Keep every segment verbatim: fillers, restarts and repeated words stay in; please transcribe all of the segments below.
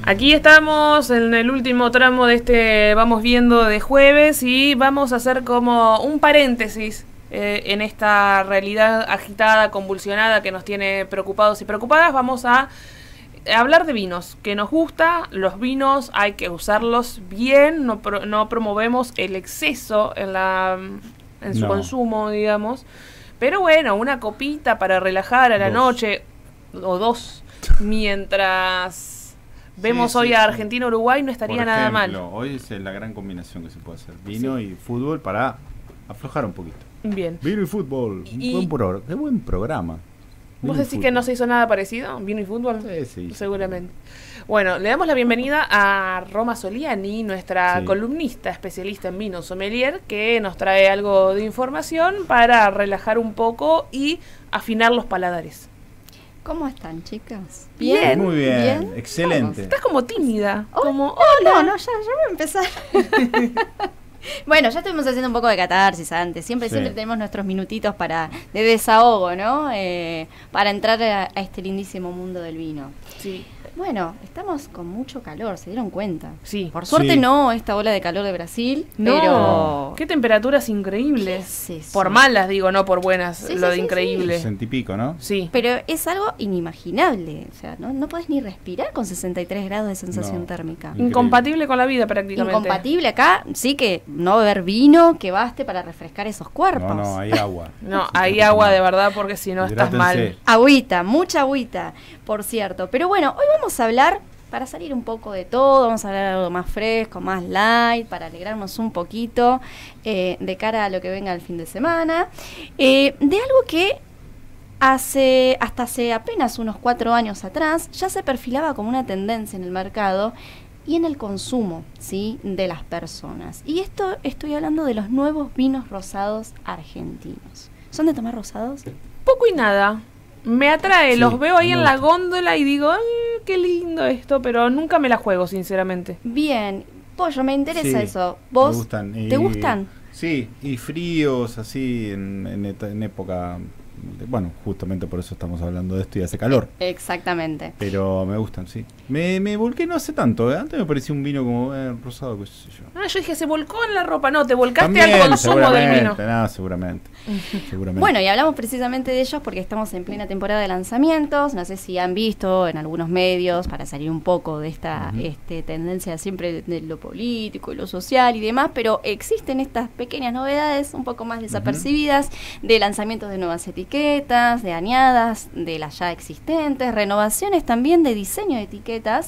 Aquí estamos en el último tramo de este Vamos Viendo de jueves y vamos a hacer como un paréntesis eh, en esta realidad agitada, convulsionada que nos tiene preocupados y preocupadas. Vamos a hablar de vinos, que nos gusta. Los vinos hay que usarlos bien, no, pro, no promovemos el exceso en, la, en su no. consumo, digamos. Pero bueno, una copita para relajar a la dos. noche, o dos, mientras vemos sí, hoy sí, a Argentina-Uruguay, no estaría Por nada ejemplo, mal. Hoy es la gran combinación que se puede hacer, vino sí. y fútbol para aflojar un poquito. Bien. Vino y fútbol, y, un buen pro, qué buen programa. ¿Vos decís que no se hizo nada parecido? ¿Vino y fútbol? Sí, sí. Seguramente. Bueno, le damos la bienvenida a Roma Soliani, nuestra sí. columnista especialista en vino sommelier, que nos trae algo de información para relajar un poco y afinar los paladares. ¿Cómo están, chicas? Bien. Muy bien, bien. Excelente. Vamos. Estás como tímida. Oh, como, no, no, no, ya, ya voy a empezar. Bueno, ya estuvimos haciendo un poco de catarsis antes. Siempre, sí. siempre tenemos nuestros minutitos para de desahogo, ¿no? Eh, para entrar a, a este lindísimo mundo del vino. Sí. Bueno, estamos con mucho calor, ¿se dieron cuenta? Sí. Por suerte sí. no esta ola de calor de Brasil, no. pero... Qué temperaturas increíbles. ¿Qué es eso? Por malas, digo, no por buenas, sí, lo sí, de sí, increíble. sesenta y pico, ¿no? Sí. Pero es algo inimaginable. O sea, no, no podés ni respirar con sesenta y tres grados de sensación no. térmica. Increíble. Incompatible con la vida prácticamente. Incompatible acá, sí que no beber vino que baste para refrescar esos cuerpos. No, no, hay agua. No, hay agua de verdad porque si no estás mal. Agüita, mucha agüita, por cierto. Pero bueno, hoy vamos a hablar... Para salir un poco de todo, vamos a hablar de algo más fresco, más light, para alegrarnos un poquito eh, de cara a lo que venga el fin de semana. Eh, de algo que hace hasta hace apenas unos cuatro años atrás ya se perfilaba como una tendencia en el mercado y en el consumo, ¿sí?, de las personas. Y esto estoy hablando de los nuevos vinos rosados argentinos. ¿Son de tomar rosados? Poco y nada. Me atrae, sí, los veo ahí en gusta. la góndola y digo, ay, qué lindo esto, pero nunca me la juego, sinceramente. Bien, Pollo, me interesa sí, eso. ¿Vos me gustan. Y, te gustan? Sí, y fríos, así, en, en, en época... De, bueno, justamente por eso estamos hablando de esto y hace calor. Exactamente. Pero me gustan, sí. Me, me volqué no hace tanto, ¿eh? Antes me parecía un vino como eh, rosado, qué sé yo. Ah, yo dije, se volcó en la ropa. No, te volcaste También, al consumo del vino. No, seguramente, seguramente. Bueno, y hablamos precisamente de ellos porque estamos en plena temporada de lanzamientos. No sé si han visto en algunos medios, para salir un poco de esta uh-huh. este, tendencia siempre de lo político y lo social y demás, pero existen estas pequeñas novedades un poco más desapercibidas uh-huh. de lanzamientos de nuevas etiquetas, de añadas de las ya existentes, renovaciones también de diseño de etiquetas,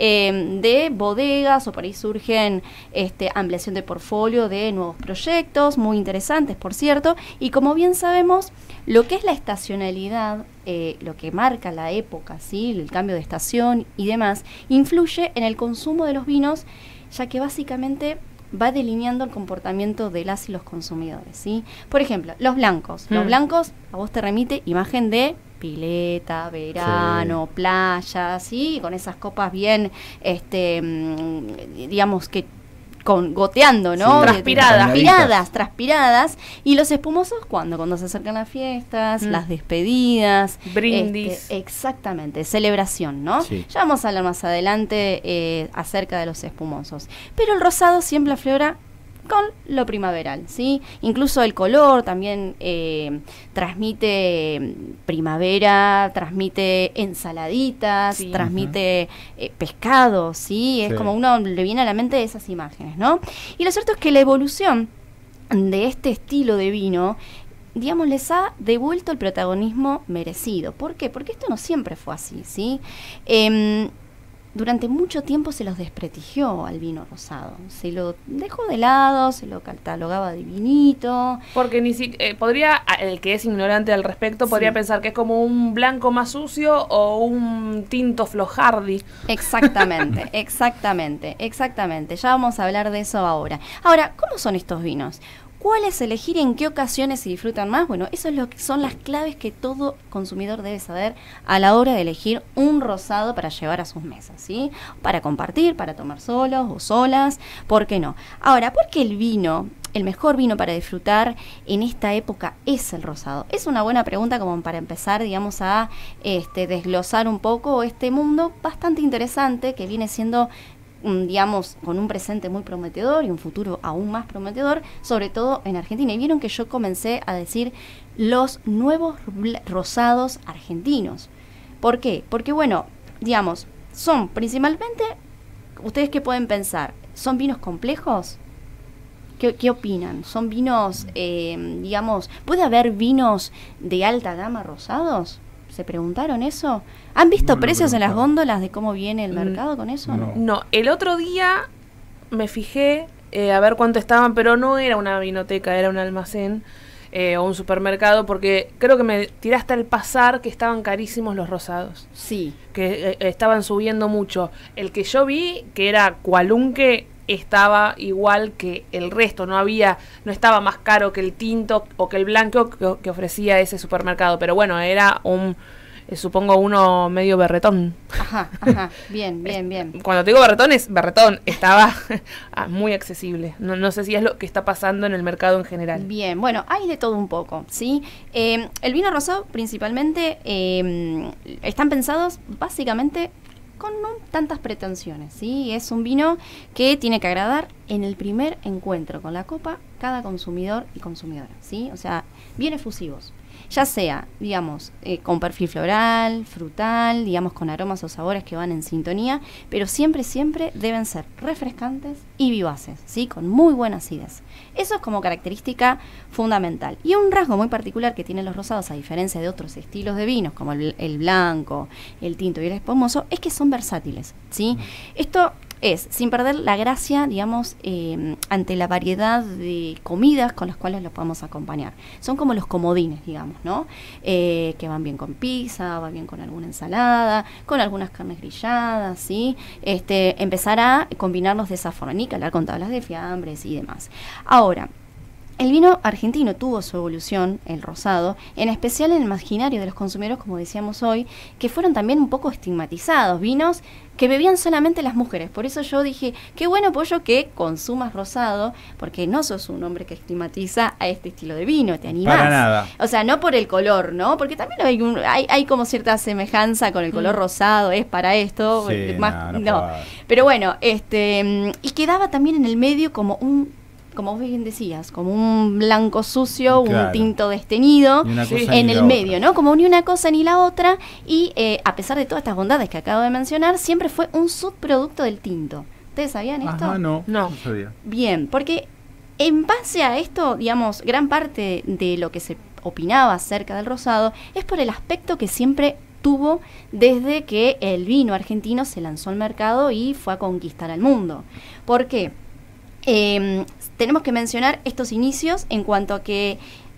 eh, de bodegas, o por ahí surgen este, ampliación de portfolio de nuevos proyectos, muy interesantes, por cierto, y como bien sabemos, lo que es la estacionalidad, eh, lo que marca la época, ¿sí?, el cambio de estación y demás, influye en el consumo de los vinos, ya que básicamente va delineando el comportamiento de las y los consumidores, ¿sí? Por ejemplo, los blancos. Mm. Los blancos, a vos te remite imagen de pileta, verano, sí. playa, ¿sí? Con esas copas bien, este, digamos que con goteando, ¿no? Sí. Transpiradas. Transpiradas, transpiradas. Y los espumosos, ¿cuándo? Cuando se acercan las fiestas, mm. las despedidas. Brindis. Este, exactamente, celebración, ¿no? Sí. Ya vamos a hablar más adelante eh, acerca de los espumosos. Pero el rosado siempre aflora con lo primaveral, ¿sí? Incluso el color también eh, transmite primavera, transmite ensaladitas, sí, transmite uh-huh. eh, pescado, ¿sí? Es sí. como uno le viene a la mente esas imágenes, ¿no? Y lo cierto es que la evolución de este estilo de vino, digamos, les ha devuelto el protagonismo merecido. ¿Por qué? Porque esto no siempre fue así, ¿sí? Eh, Durante mucho tiempo se los desprestigió al vino rosado, se lo dejó de lado, se lo catalogaba de vinito. Porque ni si, eh, podría, el que es ignorante al respecto, sí. podría pensar que es como un blanco más sucio o un tinto flojardi. Exactamente, exactamente, exactamente. Ya vamos a hablar de eso ahora. Ahora, ¿cómo son estos vinos? ¿Cuáles elegir y en qué ocasiones se disfrutan más? Bueno, eso es lo que son las claves que todo consumidor debe saber a la hora de elegir un rosado para llevar a sus mesas, ¿sí? Para compartir, para tomar solos o solas, ¿por qué no? Ahora, ¿por qué el vino, el mejor vino para disfrutar en esta época es el rosado? Es una buena pregunta como para empezar, digamos, a este, desglosar un poco este mundo bastante interesante que viene siendo, digamos, con un presente muy prometedor y un futuro aún más prometedor, sobre todo en Argentina. Y vieron que yo comencé a decir los nuevos rosados argentinos. ¿Por qué? Porque, bueno, digamos, son principalmente, ¿ustedes qué pueden pensar? ¿Son vinos complejos? ¿Qué, qué opinan? ¿Son vinos, eh, digamos, puede haber vinos de alta gama rosados? ¿Se preguntaron eso? ¿Han visto No, precios no en las góndolas de cómo viene el mercado con eso? No. No, el otro día me fijé eh, a ver cuánto estaban, pero no era una vinoteca, era un almacén eh, o un supermercado, porque creo que me tiraste al pasar que estaban carísimos los rosados. Sí. Que eh, estaban subiendo mucho. El que yo vi, que era Cualunque, estaba igual que el resto, no había, no estaba más caro que el tinto o que el blanco que, que ofrecía ese supermercado, pero bueno, era un, eh, supongo uno medio berretón. Ajá, ajá, bien, bien, bien. Cuando te digo berretón es berretón, estaba muy accesible. No, no sé si es lo que está pasando en el mercado en general. Bien, bueno, hay de todo un poco, ¿sí? Eh, el vino rosado principalmente eh, están pensados básicamente con no tantas pretensiones, ¿sí? Es un vino que tiene que agradar en el primer encuentro con la copa cada consumidor y consumidora, ¿sí? O sea, bien efusivos, ya sea, digamos, eh, con perfil floral, frutal, digamos, con aromas o sabores que van en sintonía, pero siempre, siempre deben ser refrescantes y vivaces, ¿sí? Con muy buena acidez. Eso es como característica fundamental. Y un rasgo muy particular que tienen los rosados, a diferencia de otros estilos de vinos, como el, el blanco, el tinto y el espumoso, es que son versátiles, ¿sí? Mm. Esto es, sin perder la gracia, digamos, eh, ante la variedad de comidas con las cuales los podemos acompañar. Son como los comodines, digamos, ¿no? Eh, que van bien con pizza, va bien con alguna ensalada, con algunas carnes grilladas, ¿sí? Este, empezar a combinarlos de esa forma, ni que hablar con tablas de fiambres y demás. Ahora, el vino argentino tuvo su evolución, el rosado, en especial en el imaginario de los consumidores, como decíamos hoy, que fueron también un poco estigmatizados, vinos que bebían solamente las mujeres. Por eso yo dije, qué bueno, Pollo, que consumas rosado, porque no sos un hombre que estigmatiza a este estilo de vino, te animás. Para nada. O sea, no por el color, ¿no? Porque también hay, un, hay, hay como cierta semejanza con el color mm. rosado, es para esto. Sí, más, no, no, no. Pero bueno, este y quedaba también en el medio como un, como vos bien decías, como un blanco sucio, claro, un tinto desteñido en el medio, ¿no? Como ni una cosa ni la otra, y eh, a pesar de todas estas bondades que acabo de mencionar, siempre fue un subproducto del tinto. ¿Ustedes sabían esto? Ajá, no, no, no sabía. Bien, porque en base a esto, digamos, gran parte de lo que se opinaba acerca del rosado es por el aspecto que siempre tuvo desde que el vino argentino se lanzó al mercado y fue a conquistar al mundo. ¿Por qué? Eh, tenemos que mencionar estos inicios en cuanto a que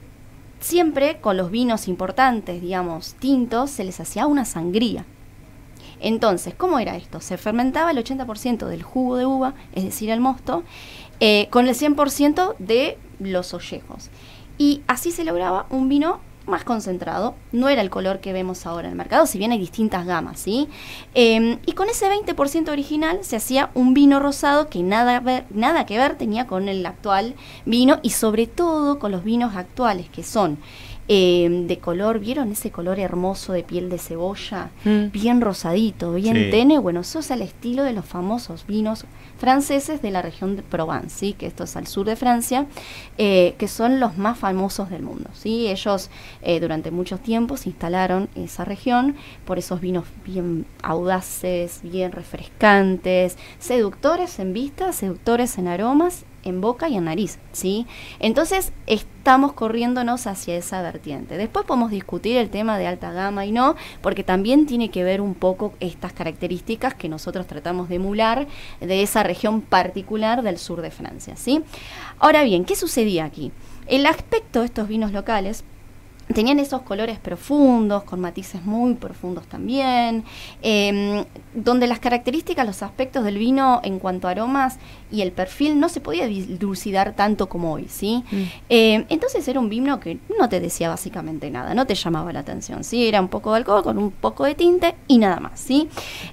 siempre con los vinos importantes, digamos, tintos, se les hacía una sangría. Entonces, ¿cómo era esto? Se fermentaba el ochenta por ciento del jugo de uva, es decir, el mosto, eh, con el cien por ciento de los ollejos. Y así se lograba un vino más concentrado, no era el color que vemos ahora en el mercado, si bien hay distintas gamas, ¿sí? Eh, y con ese veinte por ciento original se hacía un vino rosado que nada, ver, nada que ver tenía con el actual vino, y sobre todo con los vinos actuales, que son eh, de color, ¿vieron ese color hermoso de piel de cebolla? Mm. Bien rosadito, bien sí. tenue. Bueno, eso es el estilo de los famosos vinos franceses de la región de Provence, ¿sí? Que esto es al sur de Francia, eh, que son los más famosos del mundo, ¿sí? Ellos eh, durante mucho tiempo se instalaron en esa región por esos vinos bien audaces, bien refrescantes, seductores en vista, seductores en aromas, en boca y en nariz, ¿sí? Entonces estamos corriéndonos hacia esa vertiente. Después podemos discutir el tema de alta gama y no, porque también tiene que ver un poco estas características que nosotros tratamos de emular de esa región particular del sur de Francia, ¿sí? Ahora bien, ¿qué sucedía aquí? El aspecto de estos vinos locales tenían esos colores profundos, con matices muy profundos también, eh, donde las características, los aspectos del vino en cuanto a aromas y el perfil no se podía dilucidar tanto como hoy, ¿sí? Mm. Eh, entonces era un vino que no te decía básicamente nada, no te llamaba la atención, ¿sí? Era un poco de alcohol con un poco de tinte y nada más, ¿sí?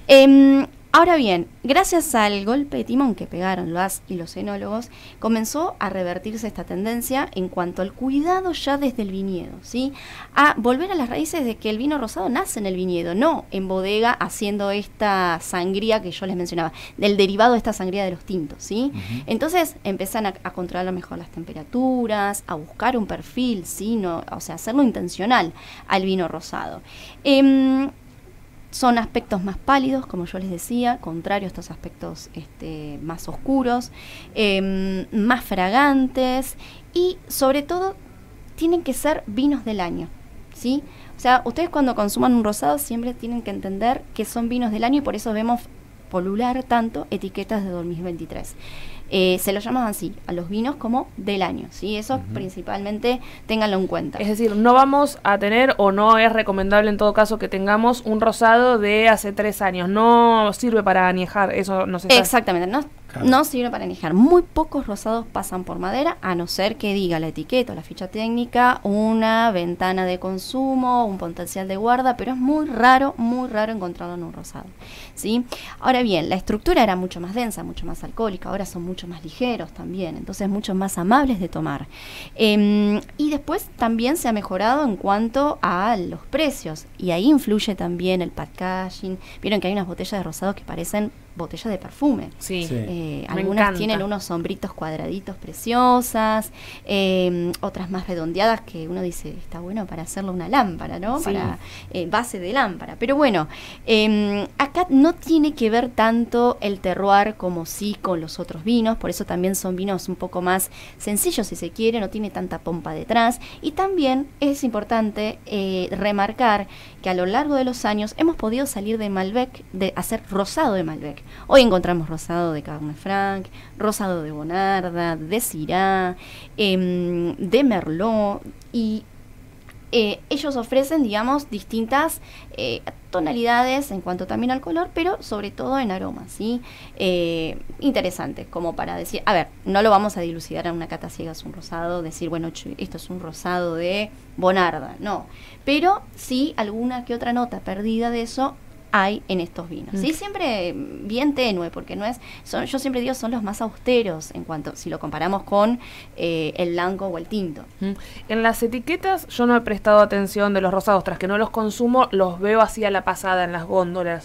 Eh, Ahora bien, gracias al golpe de timón que pegaron los y los enólogos, comenzó a revertirse esta tendencia en cuanto al cuidado ya desde el viñedo, ¿sí? A volver a las raíces de que el vino rosado nace en el viñedo, no en bodega haciendo esta sangría que yo les mencionaba, del derivado de esta sangría de los tintos, ¿sí? Uh-huh. Entonces empiezan a, a controlar mejor las temperaturas, a buscar un perfil, ¿sí? No, o sea, hacerlo intencional al vino rosado. Eh, Son aspectos más pálidos, como yo les decía, contrario a estos aspectos este, más oscuros, eh, más fragantes y, sobre todo, tienen que ser vinos del año, ¿sí? O sea, ustedes cuando consuman un rosado siempre tienen que entender que son vinos del año y por eso vemos polular tanto etiquetas de dos mil veintitrés. Eh, se los llaman así, a los vinos como del año, ¿sí? Eso uh-huh. principalmente ténganlo en cuenta. Es decir, no vamos a tener, o no es recomendable en todo caso que tengamos un rosado de hace tres años, no sirve para añejar, eso no se sabe. Exactamente, no, claro. no sirve para añejar. Muy pocos rosados pasan por madera, a no ser que diga la etiqueta o la ficha técnica, una ventana de consumo, un potencial de guarda, pero es muy raro, muy raro encontrarlo en un rosado, ¿sí? Ahora bien, la estructura era mucho más densa, mucho más alcohólica, ahora son mucho más ligeros también, entonces mucho más amables de tomar. Eh, y después también se ha mejorado en cuanto a los precios, y ahí influye también el packaging. Vieron que hay unas botellas de rosado que parecen botellas de perfume. Sí. sí. Eh, algunas encanta. Tienen unos sombritos cuadraditos preciosas, eh, otras más redondeadas que uno dice, está bueno para hacerlo una lámpara, ¿no? Sí. Para eh, base de lámpara. Pero bueno, eh, acá no tiene que ver tanto el terroir como sí con los otros vinos, por eso también son vinos un poco más sencillos si se quiere, no tiene tanta pompa detrás. Y también es importante eh, remarcar que a lo largo de los años hemos podido salir de Malbec, de hacer rosado de Malbec. Hoy encontramos rosado de Cabernet Franc, rosado de Bonarda, de Syrah, eh, de Merlot, y eh, ellos ofrecen, digamos, distintas eh, tonalidades en cuanto también al color, pero sobre todo en aromas, ¿sí? Eh, interesante, como para decir, a ver, no lo vamos a dilucidar en una cata ciegas un rosado, decir, bueno, esto es un rosado de Bonarda, no, pero sí alguna que otra nota perdida de eso hay en estos vinos, ¿sí? Siempre bien tenue, porque no es, son, yo siempre digo, son los más austeros en cuanto, si lo comparamos con eh, el blanco o el tinto. En las etiquetas yo no he prestado atención de los rosados, tras que no los consumo, los veo así a la pasada en las góndolas.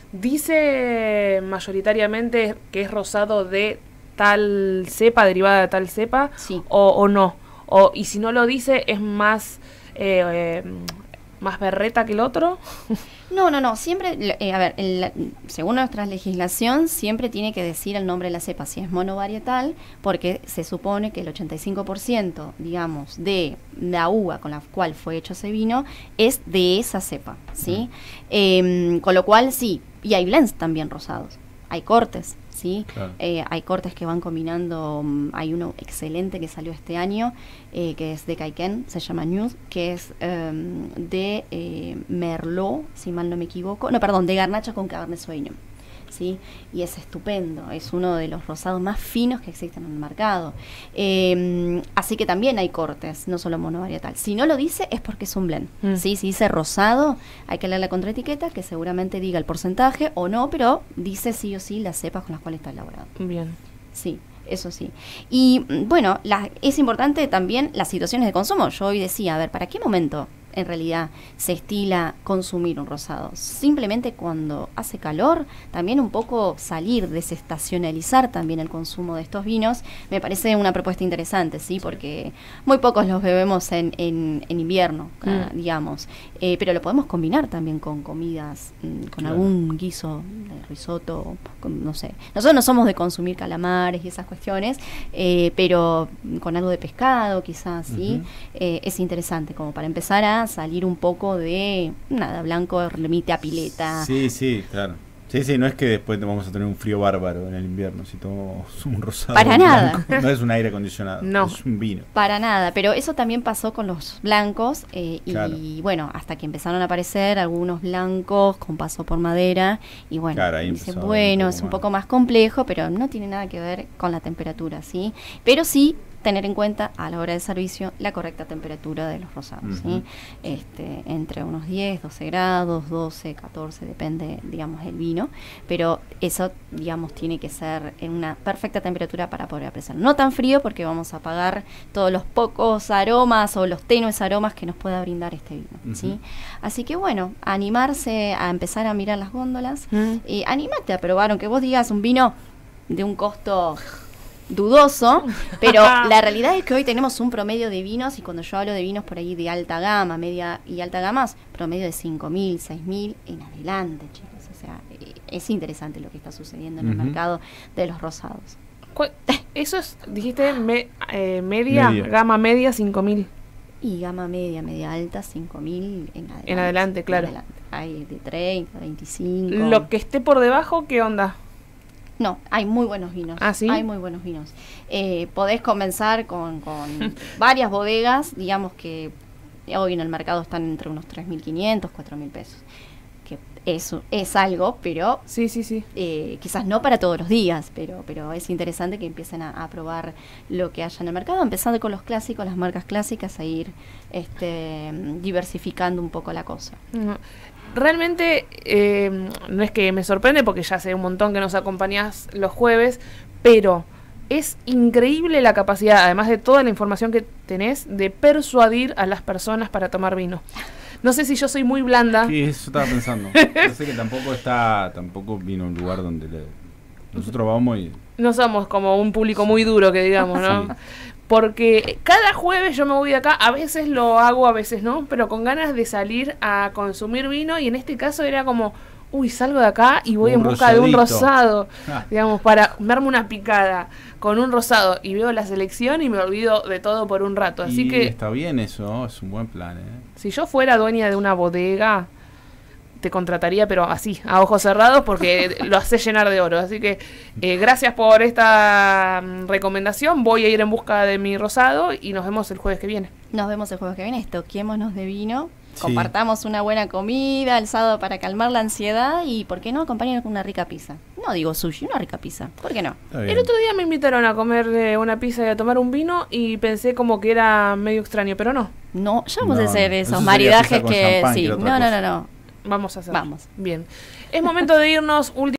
Dice mayoritariamente que es rosado de tal cepa, derivada de tal cepa, sí. o, o no, o, y si no lo dice, es más... Eh, eh, ¿Más berreta que el otro? No, no, no. Siempre, eh, a ver, el, según nuestra legislación, siempre tiene que decir el nombre de la cepa, si es monovarietal, porque se supone que el ochenta y cinco por ciento, digamos, de la uva con la cual fue hecho ese vino es de esa cepa, ¿sí? Mm. Eh, con lo cual, sí. Y hay blends también rosados. Hay cortes, ¿sí? Claro. Eh, hay cortes que van combinando, um, hay uno excelente que salió este año, eh, que es de Caiquén, se llama News, que es um, de eh, Merlot, si mal no me equivoco, no, perdón, de Garnacha con Cabernet Sauvignon, ¿sí? Y es estupendo, es uno de los rosados más finos que existen en el mercado. Eh, así que también hay cortes, no solo monovarietal. Si no lo dice es porque es un blend, mm. ¿sí? Si dice rosado, hay que leer la contraetiqueta, que seguramente diga el porcentaje o no, pero dice sí o sí las cepas con las cuales está elaborado. Bien. Sí, eso sí. Y bueno, la, es importante también las situaciones de consumo. Yo hoy decía, a ver, ¿para qué momento en realidad se estila consumir un rosado? Simplemente cuando hace calor, también un poco salir, desestacionalizar también el consumo de estos vinos, me parece una propuesta interesante, ¿sí? Porque muy pocos los bebemos en, en, en invierno, mm. uh, digamos, eh, pero lo podemos combinar también con comidas, mm, con claro. algún guiso de risotto, con, no sé. Nosotros no somos de consumir calamares y esas cuestiones, eh, pero con algo de pescado quizás, ¿sí? Uh-huh. Eh, es interesante como para empezar a salir un poco de nada, blanco remite a pileta. Sí, sí, claro. Sí, sí, no es que después vamos a tener un frío bárbaro en el invierno si tomamos un rosado. Para nada. Blanco. No es un aire acondicionado, no. es un vino. Para nada, pero eso también pasó con los blancos eh, Claro. y bueno, hasta que empezaron a aparecer algunos blancos con paso por madera y bueno, Claro, ahí dice, empezó a haber bueno, un es poco un más. poco más complejo, pero no tiene nada que ver con la temperatura, ¿sí? Pero sí tener en cuenta a la hora de servicio la correcta temperatura de los rosados, ¿sí? Ujú. Este, entre unos diez, doce grados, doce, catorce, depende, digamos, del vino, pero eso, digamos, tiene que ser en una perfecta temperatura para poder apreciar. No tan frío porque vamos a apagar todos los pocos aromas o los tenues aromas que nos pueda brindar este vino, ¿sí? Ujú. Así que bueno, animarse a empezar a mirar las góndolas, Mm. y animate a probar, aunque vos digas un vino de un costo dudoso, pero la realidad es que hoy tenemos un promedio de vinos, y cuando yo hablo de vinos por ahí de alta gama, media y alta gama, promedio de cinco mil, seis mil en adelante, chicos. O sea, eh, es interesante lo que está sucediendo en el Ujú. mercado de los rosados. ¿Cu- Eso es, dijiste, me- eh, media, Media. gama media, cinco mil. Y gama media, media alta, cinco mil en adelante. En adelante, claro. En adelante. Hay de treinta, veinticinco. Lo que esté por debajo, ¿qué onda? No, hay muy buenos vinos. ¿Ah, sí? Hay muy buenos vinos. Eh, podés comenzar con, con varias bodegas, digamos que hoy en el mercado están entre unos tres mil quinientos, cuatro mil pesos. Que eso es algo, pero Sí, sí, sí. eh, quizás no para todos los días, pero, pero es interesante que empiecen a, a probar lo que haya en el mercado, empezando con los clásicos, las marcas clásicas, a ir este, diversificando un poco la cosa. No. Realmente eh, no es que me sorprende porque ya sé un montón que nos acompañás los jueves, pero es increíble la capacidad, además de toda la información que tenés, de persuadir a las personas para tomar vino. No sé si yo soy muy blanda. Sí, eso estaba pensando. Yo sé que tampoco está, tampoco vino a un lugar donde le- nosotros vamos y... No somos como un público muy duro, que digamos, ¿no? Sí. Porque cada jueves yo me voy de acá, a veces lo hago, a veces no, pero con ganas de salir a consumir vino, y en este caso era como, uy, salgo de acá y voy Un en busca de un rosadito. rosado, Ah. digamos, para darme una picada con un rosado, y veo la selección y me olvido de todo por un rato. Así y que está bien eso, ¿no? Es un buen plan, ¿eh? si yo fuera dueña de una bodega, te contrataría, pero así, a ojos cerrados, porque lo hace llenar de oro. Así que eh, gracias por esta mm, recomendación. Voy a ir en busca de mi rosado y nos vemos el jueves que viene. Nos vemos el jueves que viene, toquémonos de vino, Sí. compartamos una buena comida el sábado para calmar la ansiedad y, ¿por qué no?, acompañarnos con una rica pizza. No digo sushi, una rica pizza. ¿Por qué no? Está bien. El otro día me invitaron a comer eh, una pizza y a tomar un vino y pensé como que era medio extraño, pero no. No, ya vamos No, a hacer no. esos Eso sería maridajes pizza con que... champán, que Sí, era no, otra no, cosa. no, no. Vamos a hacer. Vamos. Bien. Es momento de irnos.